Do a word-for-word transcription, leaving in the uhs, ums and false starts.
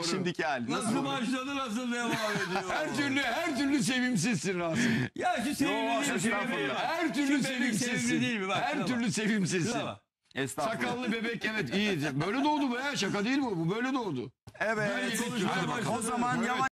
Doğru. Şimdiki hali. Nasıl başladı nasıl devam ediyor? Her türlü her türlü sevimsizsin Rasim. Ya şu sevimli değil mi? Sevimli estağfurullah. bak. Her Şu türlü bebek sevimsizsin. sevimli değil mi? Bak, Her şuna türlü bak. sevimsizsin. Şuna bak. Estağfurullah. Sakallı bebek evet iyi. Böyle doğdu be. Şaka değil bu. Bu böyle doğdu. Evet. Böyle konuşmaya O başladı. zaman yavaş